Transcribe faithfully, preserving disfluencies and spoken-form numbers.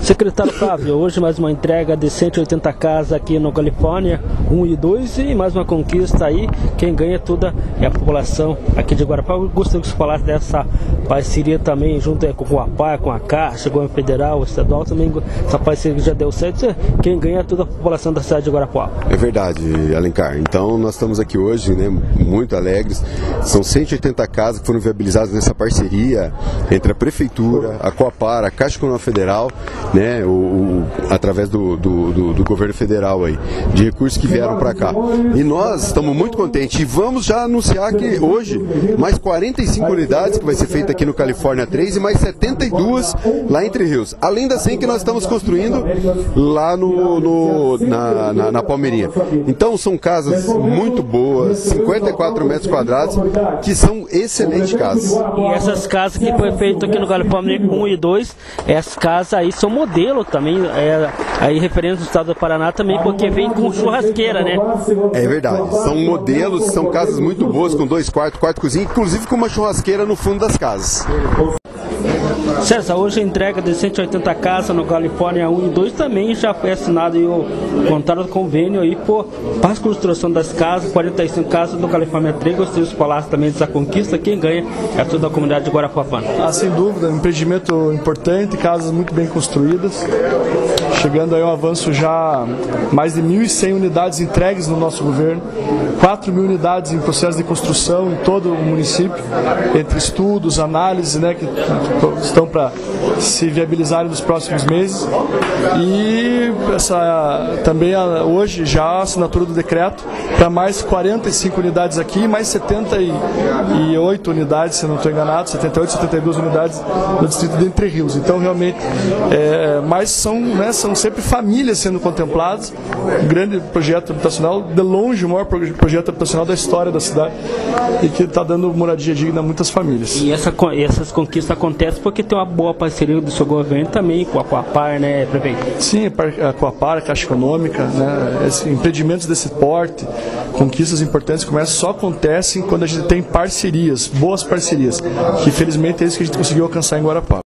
Secretário Flávio, hoje mais uma entrega de cento e oitenta casas aqui no Califórnia, um e dois, e mais uma conquista aí. Quem ganha toda é a população aqui de Guarapá. Eu gostaria que você falasse dessa parceria também, junto com o Coapar, com a Caixa, o governo federal, o estadual também. Essa parceria que já deu certo. Quem ganha é toda a população da cidade de Guarapá. É verdade, Alencar. Então nós estamos aqui hoje, né, muito alegres. São cento e oitenta casas que foram viabilizadas nessa parceria entre a Prefeitura, a Coapar, a Caixa Econômica Federal, né, o, o, através do, do, do, do governo federal aí, de recursos que vieram para cá. E nós estamos muito contentes e vamos já anunciar que hoje mais quarenta e cinco unidades que vai ser feita aqui no Califórnia três e mais setenta e duas lá em Entre Rios. Além das cem que nós estamos construindo lá no, no, na, na, na Palmeirinha. Então são casas muito boas, cinquenta e quatro metros quadrados, que são excelentes casas. E essas casas que foi feito aqui no Califórnia um e dois, essas casas aí são modelo também, é, aí referente do estado do Paraná também, porque vem com churrasqueira, né? É verdade, são modelos, são casas muito boas, com dois quartos, quarto cozinha, inclusive com uma churrasqueira no fundo das casas. César, hoje a entrega de cento e oitenta casas no Califórnia um e dois também já foi assinado e o contrato de convênio aí por para a construção das casas, quarenta e cinco casas no Califórnia três. Gostaria de falar também dessa conquista. Quem ganha é toda a comunidade de Guarapuava. Ah, sem dúvida, um empreendimento importante, casas muito bem construídas, chegando aí um avanço já mais de mil e cem unidades entregues no nosso governo, quatro mil unidades em processo de construção em todo o município, entre estudos, análises, né, que estão para se viabilizarem nos próximos meses. E essa, também a, hoje já a assinatura do decreto para mais quarenta e cinco unidades aqui, mais setenta e oito unidades, se não estou enganado, setenta e oito, setenta e duas unidades no distrito de Entre Rios. Então realmente, é, mas são, né, são sempre famílias sendo contempladas. Um grande projeto habitacional, de longe o maior projeto habitacional da história da cidade, e que está dando moradia digna a muitas famílias. E essa, essas conquistas acontecem porque tem uma boa parceria do seu governo também com a Coapar, né, prefeito? Sim, a Coapar, a Caixa Econômica, né, esses empreendimentos desse porte, conquistas importantes como essa só acontecem quando a gente tem parcerias, boas parcerias, que felizmente é isso que a gente conseguiu alcançar em Guarapá.